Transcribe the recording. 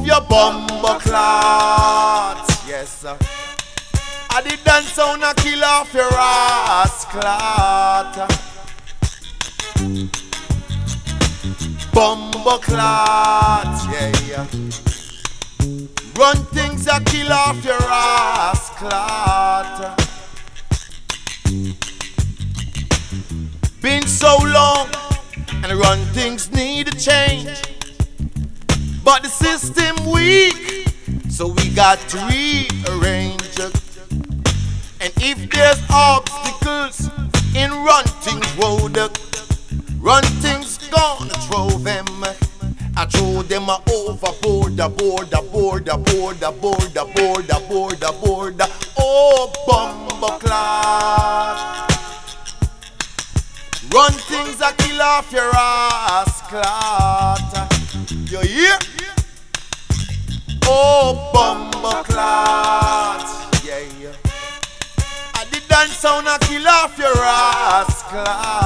your bumbo clot. Yes, sir. I did dance sound a kill off your ass clot. Bumbo clot, yeah, yeah. Run things a kill off your ass clot. Been so long and run things need a change, but the system weak, so we got to rearrange. And if there's obstacles in run things road, run things gonna throw them. I throw them overboard, board. Oh, bumbo clot. Run things a kill off your ass clot. You hear? Oh, bumbo clot. Yeah, yeah. I did dance sound a kill off your ass clot.